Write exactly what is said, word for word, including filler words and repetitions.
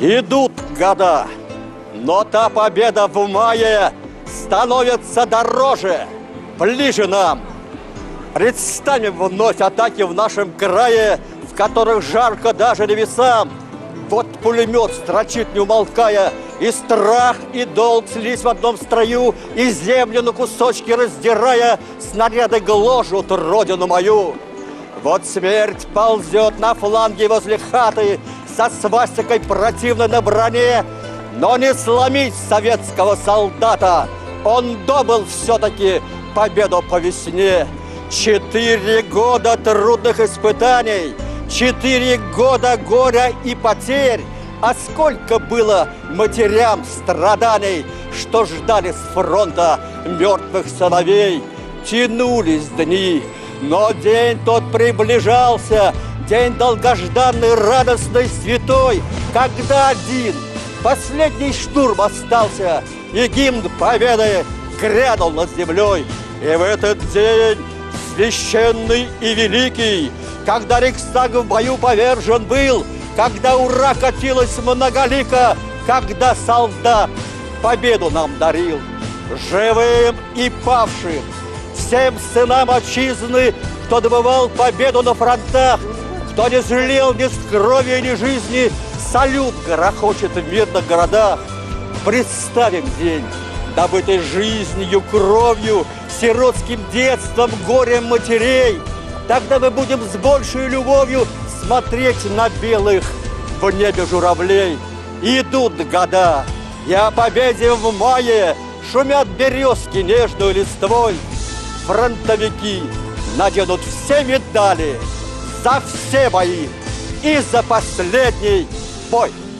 Идут года, но та победа в мае становится дороже, ближе нам. Представим вновь атаки в нашем крае, в которых жарко даже небесам. Вот пулемет строчит не умолкая, и страх, и долг слились в одном строю, и землю на кусочки раздирая, снаряды гложут родину мою. Вот смерть ползет на фланге возле хаты, со свастикой противно на броне, но не сломить советского солдата. Он добыл все-таки победу по весне. Четыре года трудных испытаний, четыре года горя и потерь. А сколько было матерям страданий, что ждали с фронта мертвых сыновей. Тянулись дни, но день тот приближался, день долгожданный, радостный, святой, когда один последний штурм остался, и гимн победы грянул над землей. И в этот день священный и великий, когда Рейхстаг в бою повержен был, когда ура катилась многолико, когда солдат победу нам дарил. Живым и павшим, всем сынам отчизны, кто добывал победу на фронтах, кто не жалел ни крови, ни жизни, салют грохочет в мирных городах. Представим день, добытый жизнью, кровью, сиротским детством, горем матерей. Тогда мы будем с большей любовью смотреть на белых в небе журавлей. Идут года, и о победе в мае шумят березки нежной листвой. Фронтовики наденут все медали за все бои и за последний бой.